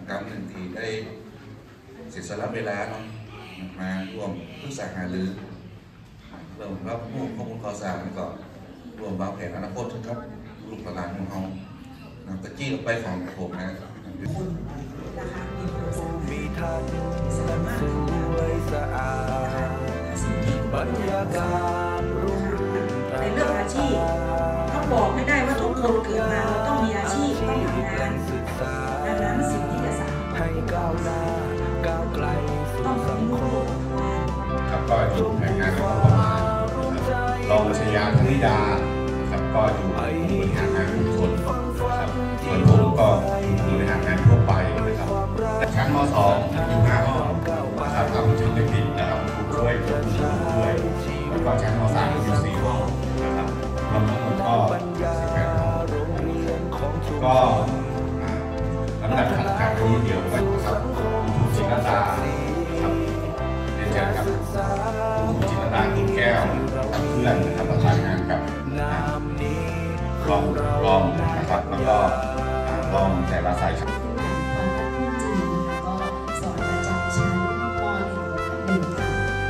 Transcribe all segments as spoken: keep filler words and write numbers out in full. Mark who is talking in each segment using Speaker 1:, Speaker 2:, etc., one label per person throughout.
Speaker 1: กรรมหนึ่งที่ได้เสียสละเวลาเนาะมาร่วมปรึกษาหารือเรื่องรับผู้ข้อมูลข่าวสารก็รวมวางแผนอนาคตครับลูกหลานของเราตะกี้ไปของผมนะ
Speaker 2: มีทันสวยสะอาดบรรยากาศรุ่งรื่น
Speaker 3: ในเรื่องอาชีพต้องบอกไม่ได้ว่าทุกคนเกิดมาเราต้องมีอาชีพต้องทำงานดังนั้นสิ่งที่จะสามารถให้ก้าวหน้าก้าวไกลสู่สังคม
Speaker 4: ครับก็อยู่ในงานของผมรองชยาธนิดาครับก็อยู่บริหารงานทุกคนครับส่วนผมก็อยู่บริหารงานทั่วไปนะครับชั้นม.สองอยู่ห้าห้องนะครับทำจุดเด็กๆนะครับครูด้วยครูด้วยแล้วก็ชั้นม.สามอยู่สี่ห้องนะครับรวมทั้งหมดก็สิบแปดห้องก็ลำดับถัดจากนี้เดี๋ยวไปครับคุณจิตรดาครับเรียนเชิญครับคุณจิตรดาคุณแก้วกับเพื่อนนะครับประสานงานกับรองรองนะครับแล้วก็รองแต่ละสายชั้น
Speaker 5: สอนประจำชั้นป.หนึ่งค่ะ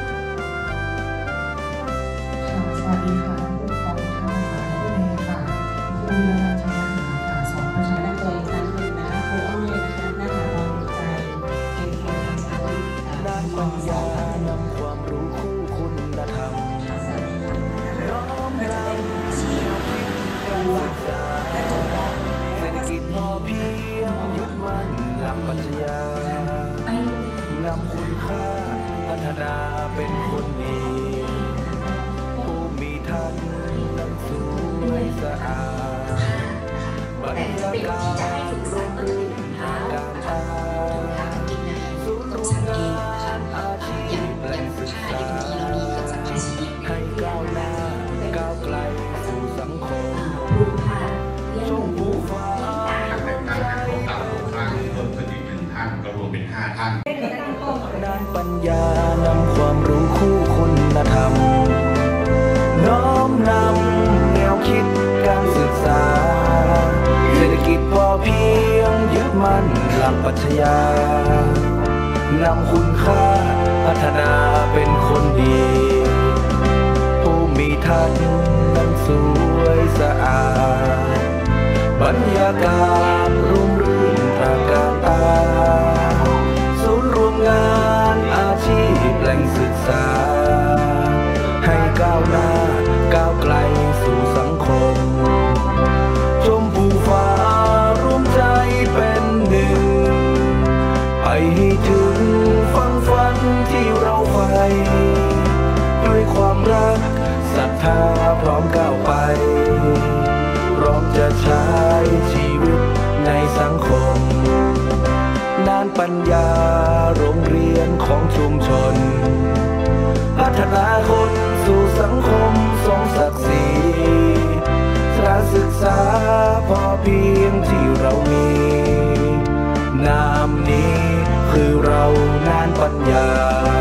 Speaker 5: สวัสดีค่ะผู้ปกครองท่านค่ะผู้เรียนค่ะคือวิรนันท์ชัยหาค่ะสอนประจำตัวอีกครั้งหนึ่งนะคะครูอ้อยนะคะหน้าตาเราใจเป็นครูทางสาธิตด้านปัญญานำความรู้คู่คุณธรรม
Speaker 3: ค่ะสวัสดีค่ะน้องก็จะเป็นอาชีพเป็นหลักและจบแล้ว
Speaker 2: เศรษฐกิจพอเพียงยึดมั่นหลักปรัชญานำคุณค่าพัฒนาเป็นคนดีผู้มีทันนั่งสวยสะอาดบรรยากาศร่มรื่นทางการทางศูนย์รวมงานอาชีพและศึกษาให้ก้าวหน้าก้าวไกลสู่สังคมชมผู้ฟ้า
Speaker 4: แต่งตั้งให้ครบตามโครงสร้างเพิ่มขึ้นอีกหนึ่งท่านก็รวมเป็นห้าท่าน
Speaker 2: ด้านปัญญานำความรู้คู่คุณธรรมน้อมนำแนวคิดการศึกษาเศรษฐกิจพอเพียงยึดมั่นหลักปรัชญานำคุณค่าพัฒนาเป็นคนดีผู้มีทันนั้นสวยสะอาดบรรยากาศร่มรื่นตระการตาศูนย์รวมงานอาชีพแหล่งศึกษาให้ก้าวหน้าก้าวไกลสู่สังคมชมภูฟ้าร่วมใจเป็นหนึ่งไปให้ถึงฟังฝันที่เราใฝ่ด้วยความรักศรัทธาพร้อมก้าวไปพร้อมจะใช้ชีวิตในสังคมด้านปัญญาโรงเรียนของชุมชนพัฒนาคนสู่สังคมสมศักดิ์ศรีสถานศึกษาพอเพียงที่เรามีนามนี้คือเราด้านปัญญา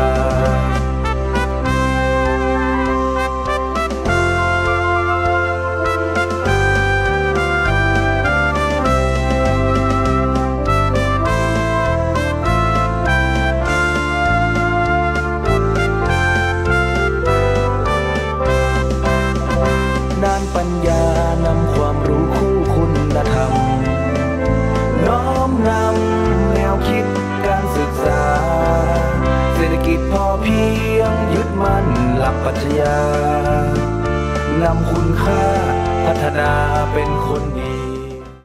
Speaker 2: ปัญญานำความรู้คู่คุณธรรมน้อมนำแนวคิดการศึกษาเศรษฐกิจพอเพียงยึดมั่นหลักปรัชญานำคุณค่าพัฒนาเป็นคนดี